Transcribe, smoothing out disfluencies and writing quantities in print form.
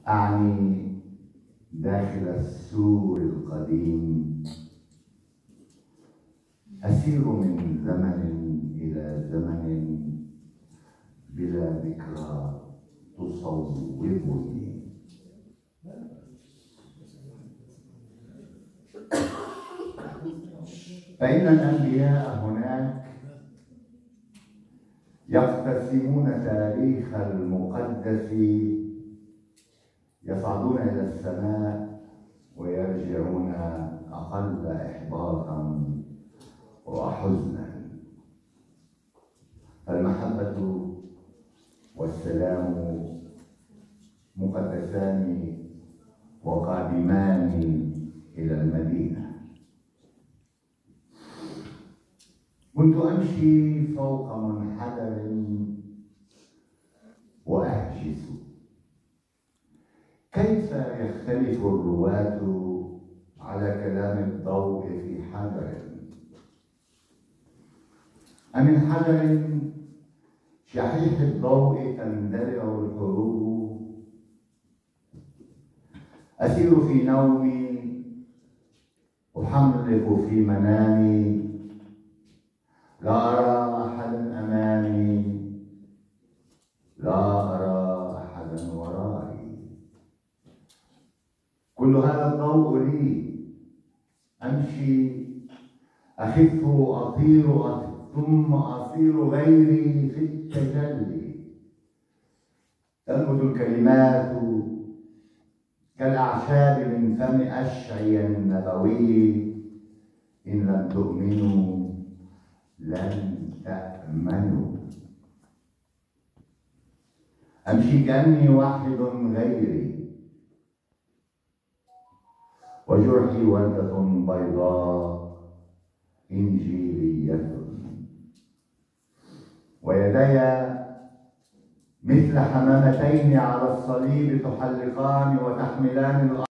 أعني داخل السور القديم، أسير من زمن إلى زمن بلا ذكرى تصوبني. فإن الأنبياء هناك يقتسمون تاريخ المقدس، يصعدون إلى السماء ويرجعون أقل إحباطا وحزنا. فالمحبة والسلام مقدسان وقادمان إلى المدينة. كنت أمشي فوق منحدر وأهجس، كيف يختلف الرواة على كلام الضوء في حجر؟ أمن حجر شحيح الضوء تندلع الحروب؟ أسير في نومي أحملق في منامي، لا أرى أحدا أمامي، لا أرى أحدا ورائي. كل هذا الضوء لي، أمشي أخف أطير ثم أصير غيري في التجلي. تنبت الكلمات كالأعشاب من فم أشعيا النبوي، إن لم تؤمنوا لن تأمنوا. أمشي كأني واحد غيري، وجرحي وردة بيضاء إنجيلية، ويدي مثل حمامتين على الصليب تحلقان وتحملان الأرض.